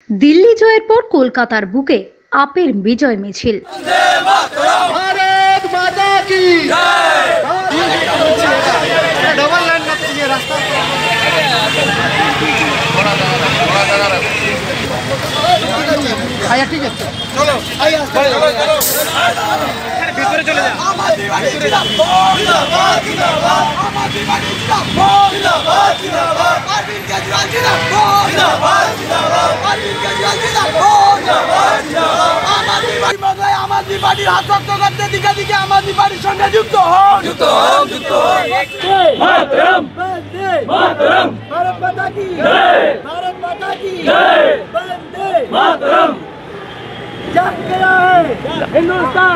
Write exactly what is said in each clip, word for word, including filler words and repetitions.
দিল্লি জয়ের পর কলকাতার বুকে আপের বিজয় মিছিল। भारत माता की डबल लाइन मत कीजिए रास्ता आया ठीक है चलो आइए ভিতরে চলে যান জিন্দাবাদ জিন্দাবাদ জিন্দাবাদ আমাদের বাড়ি জিন্দাবাদ জিন্দাবাদ জিন্দাবাদ আরবিন কেজরিওয়াল জিন্দাবাদ জিন্দাবাদ জিন্দাবাদ আরবিন কেজরিওয়াল জিন্দাবাদ জিন্দাবাদ জিন্দাবাদ আমাদের বাড়ি বাংলায় আমাদের বাড়ির হাত রক্ত করতে দিকে দিকে আমাদের বাড়ির সঙ্গে যুক্ত হন যুক্ত হন যুক্ত হন মাতরম বন্দে মাতরম ভারত মাতা কি জয় ভারত মাতা কি জয় বন্দে মাতরম जग गया है हिंदुस्तान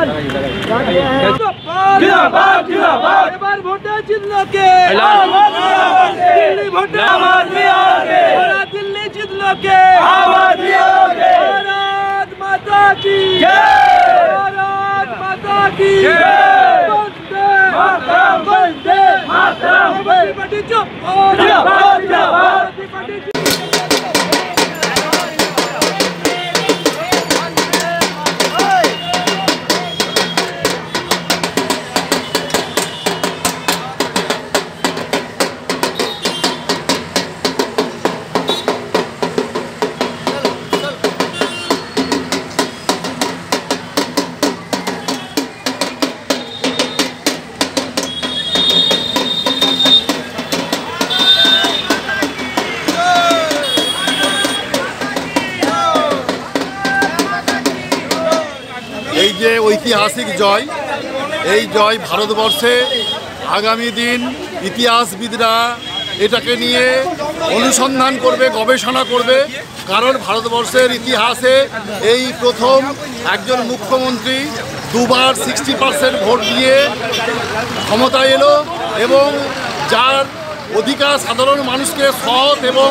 जिंदाबाद जिंदाबाद एबार भोटे जितलो के दिल्ली भोटे आबादी आगे पूरा दिल्ली जितलो के आबादी आगे भारत माता की जय भारत माता की जय वंदे मातरम वंदे मातरम बड़ी चुप जिंदाबाद जिंदाबाद এই যে ঐতিহাসিক জয়, এই জয় ভারতবর্ষে আগামী দিন ইতিহাসবিদরা এটাকে নিয়ে অনুসন্ধান করবে, গবেষণা করবে। কারণ ভারতবর্ষের ইতিহাসে এই প্রথম একজন মুখ্যমন্ত্রী দুবার সিক্সটি পার্সেন্ট ভোট দিয়ে ক্ষমতায় এলো এবং যার অধিকার সাধারণ মানুষকে সৎ এবং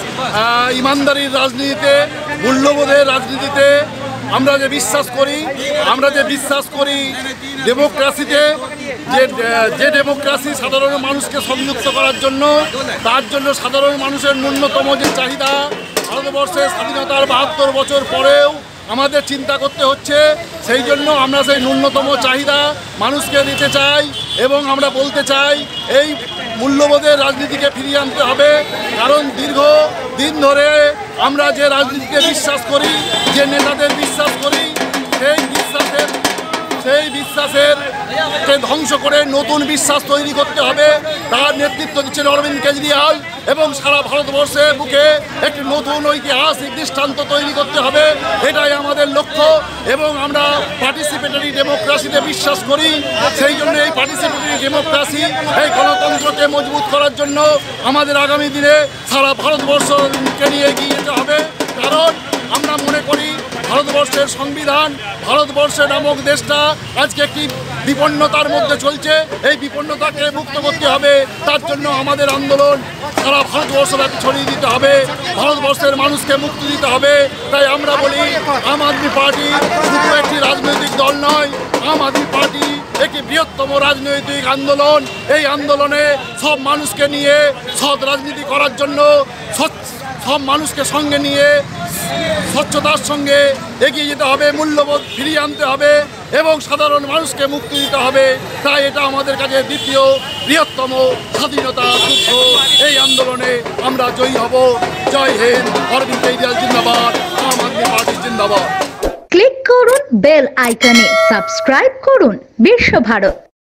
ইমানদারির রাজনীতিতে, মূল্যবোধের রাজনীতিতে আমরা যে বিশ্বাস করি, আমরা যে বিশ্বাস করি ডেমোক্রেসিতে, যে যে ডেমোক্রেসি সাধারণ মানুষকে সংযুক্ত করার জন্য, তার জন্য সাধারণ মানুষের ন্যূনতম যে চাহিদা ভারতবর্ষের স্বাধীনতার বাহাত্তর বছর পরেও আমাদের চিন্তা করতে হচ্ছে, সেই জন্য আমরা সেই ন্যূনতম চাহিদা মানুষকে দিতে চাই এবং আমরা বলতে চাই এই মূল্যবোধের রাজনীতিকে ফিরিয়ে আনতে হবে। কারণ দীর্ঘ দিন ধরে আমরা যে রাজনীতিতে বিশ্বাস করি, যে নেতাদের বিশ্বাস করি, সেই বিশ্বাসের সেই বিশ্বাসের কে ধ্বংস করে নতুন বিশ্বাস তৈরি করতে হবে। তার নেতৃত্ব দিচ্ছেন অরবিন্দ কেজরিওয়াল এবং সারা ভারতবর্ষে বুকে একটি নতুন ঐতিহাসিক দৃষ্টান্ত তৈরি করতে হবে, এটাই আমাদের লক্ষ্য। এবং আমরা পার্টিসিপেটরি ডেমোক্রেসিতে বিশ্বাস করি, সেই জন্য এই পার্টিসিপেটরি ডেমোক্রেসি, এই গণতন্ত্রকে মজবুত করার জন্য আমাদের আগামী দিনে সারা ভারতবর্ষকে নিয়ে এগিয়ে যেতে হবে। কারণ আমরা মনে করি ভারতবর্ষের সংবিধান, ভারতবর্ষের নামক দেশটা আজকে একটি বিপন্নতার মধ্যে চলছে, এই বিপন্নতাকে মুক্ত করতে হবে। তার জন্য আমাদের আন্দোলন সারা ভারতবর্ষব্যাপী ছড়িয়ে দিতে হবে, ভারতবর্ষের মানুষকে মুক্তি দিতে হবে। তাই আমরা বলি আম আদমি পার্টি শুধু একটি রাজনৈতিক দল নয়, আম আদমি পার্টি একটি বৃহত্তম রাজনৈতিক আন্দোলন। এই আন্দোলনে সব মানুষকে নিয়ে সৎ রাজনীতি করার জন্য, সব মানুষকে সঙ্গে নিয়ে স্বচ্ছতার সঙ্গে এগিয়ে যেতে হবে, মূল্যবোধ ফিরিয়ে আনতে হবে এবং সাধারণ মানুষকে মুক্তি দিতে হবে। তাই এটা আমাদের কাছে দ্বিতীয় বৃহত্তম স্বাধীনতা যুদ্ধ। এই আন্দোলনে আমরা জয়ী হব। জয় হিন্দ, অরবিন্দ কেজরিওয়াল জিন্দাবাদ, আম আদমি পার্টি জিন্দাবাদ। ক্লিক করুন বেল আইকনে, সাবস্ক্রাইব করুন বিশ্ব ভারত।